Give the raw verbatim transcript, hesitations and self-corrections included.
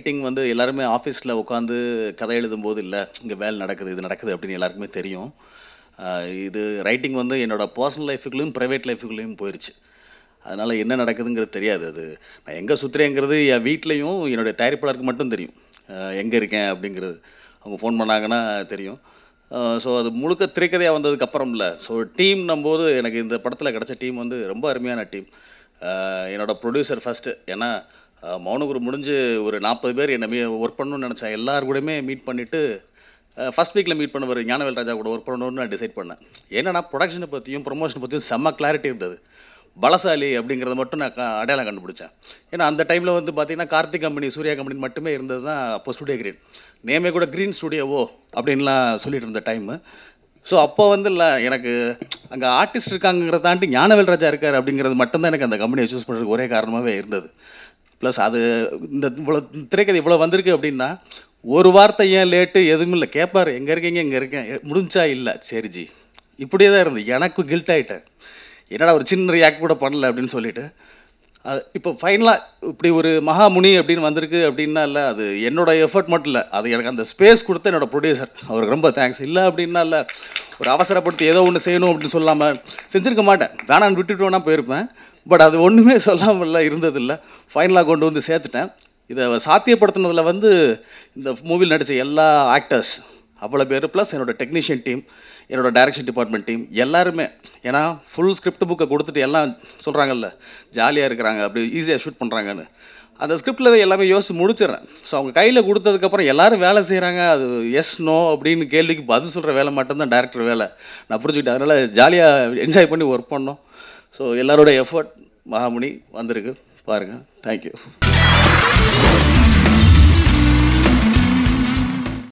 Writing வந்து எல்லாருமே ஆஃபீஸில் உட்காந்து கதை எழுதும்போது இல்லை இங்கே வேலை நடக்குது இது நடக்குது அப்படின்னு எல்லாருக்குமே தெரியும். இது ரைட்டிங் வந்து என்னோடய பர்சனல் லைஃபுக்குள்ளேயும் ப்ரைவேட் லைஃபுக்குள்ளேயும் போயிடுச்சு. அதனால் என்ன நடக்குதுங்கிறது தெரியாது. அது நான் எங்கே சுற்றுறேங்கிறது என் வீட்லேயும் என்னுடைய தயாரிப்பாளருக்கு மட்டும் தெரியும் எங்கே இருக்கேன் அப்படிங்கிறது. அவங்க ஃபோன் பண்ணாங்கன்னா தெரியும். ஸோ அது முழுக்க திரைக்கதையாக வந்ததுக்கப்புறம் இல்லை. ஸோ டீம் நம்போது எனக்கு இந்த படத்தில் கிடச்ச டீம் வந்து ரொம்ப அருமையான டீம். என்னோடய ப்ரொடியூசர் ஃபஸ்ட்டு, ஏன்னா மௌனகுரு முடிஞ்சு ஒரு நாற்பது பேர் என்னை மீ ஒர்க் பண்ணணும்னு நினச்சேன். எல்லாரு கூடயுமே மீட் பண்ணிவிட்டு ஃபஸ்ட் வீக்கில் மீட் பண்ணுவார் ஞானவேல் ராஜா கூட ஒர்க் பண்ணணும்னு நான் டிசைட் பண்ணேன். ஏன்னா ப்ரொடக்ஷனை பற்றியும் ப்ரொமோஷனை பற்றியும் செம்ம கிளாரிட்டி இருந்தது. பலசாலி அப்படிங்கிறத மட்டும் நான் அடையாளம் கண்டுபிடிச்சேன். ஏன்னா அந்த டைமில் வந்து பார்த்திங்கன்னா கார்த்திக் கம்பெனி சூர்யா கம்பெனி மட்டுமே இருந்தது தான் அப்போ ஸ்டுடியோ கிரீன். நேமே கூட க்ரீன் ஸ்டுடியோவோ அப்படின்லாம் சொல்லிட்டு இருந்த டைமு. ஸோ அப்போ வந்து இல்லை எனக்கு அங்கே ஆர்டிஸ்ட் இருக்காங்கிறத தாண்டி ஞானவேல் ராஜா இருக்கார் அப்படிங்கிறது மட்டும்தான் எனக்கு அந்த கம்பெனியை சூஸ் பண்ணுறதுக்கு ஒரே காரணமாகவே இருந்தது. ப்ளஸ் அது இந்த இவ்வளோ திரைக்கதை இவ்வளோ வந்திருக்கு அப்படின்னா ஒரு வார்த்தை ஏன் லேட்டு எதுவும் இல்லை. கேட்பார் எங்கே இருக்கீங்க இங்கே இருக்கேன் முடிஞ்சா இல்லை சரி ஜி இப்படியே தான் இருந்தது. எனக்கு கில்ட் ஆகிட்டேன், என்னடா ஒரு சின்ன ரியாக்ட் கூட பண்ணல அப்படின்னு சொல்லிட்டு. அது இப்போ ஃபைனலாக இப்படி ஒரு மகாமுனி அப்படின்னு வந்திருக்கு அப்படின்னா இல்லை அது என்னோடய எஃபர்ட் மட்டும் இல்லை, அது எனக்கு அந்த ஸ்பேஸ் கொடுத்த என்னோடய ப்ரொடியூசர், அவருக்கு ரொம்ப தேங்க்ஸ். இல்லை அப்படின்னா இல்லை ஒரு அவசரப்படுத்தி ஏதோ ஒன்று செய்யணும் அப்படின்னு சொல்லாமல் செஞ்சுருக்க மாட்டேன், வேணான்னு விட்டுட்டு வேணா போயிருப்பேன். பட் அது ஒன்றுமே சொல்லாமல் இருந்ததில்லை. ஃபைனலாக கொண்டு வந்து சேர்த்துட்டேன். இதை சாத்தியப்படுத்தினதில் வந்து இந்த மூவியில் நடித்த எல்லா ஆக்டர்ஸ் அவ்வளோ பேர், ப்ளஸ் என்னோடய டெக்னீஷியன் டீம், என்னோடய டைரக்ஷன் டிபார்ட்மெண்ட் டீம் எல்லாருமே. ஏன்னா ஃபுல் ஸ்கிரிப்ட் புக்கை கொடுத்துட்டு எல்லாம் சொல்கிறாங்கல்ல ஜாலியாக இருக்கிறாங்க அப்படி ஈஸியாக ஷூட் பண்ணுறாங்கன்னு, அந்த ஸ்கிரிப்டில் எல்லாமே யோசிச்சு முடிச்சிடறேன். ஸோ அவங்க கையில் கொடுத்ததுக்கப்புறம் எல்லோரும் வேலை செய்கிறாங்க, அது எஸ் நோ அப்படின்னு கேள்விக்கு பதில் சொல்கிற வேலை மட்டும்தான் டேரக்டர் வேலை. நான் புரிஞ்சுக்கிட்டேன். அதனால் ஜாலியாக என்ஜாய் பண்ணி ஒர்க் பண்ணோம். ஸோ எல்லாரோட எஃபர்ட் மகாமுனி வந்திருக்கு பாருங்கள். தேங்க்யூ.